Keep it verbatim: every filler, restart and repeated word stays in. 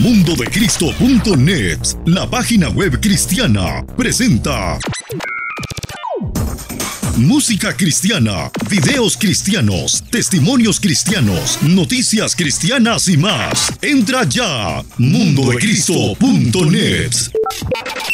mundo de cristo punto net, la página web cristiana, presenta música cristiana, videos cristianos, testimonios cristianos, noticias cristianas y más. Entra ya, mundo de cristo punto net.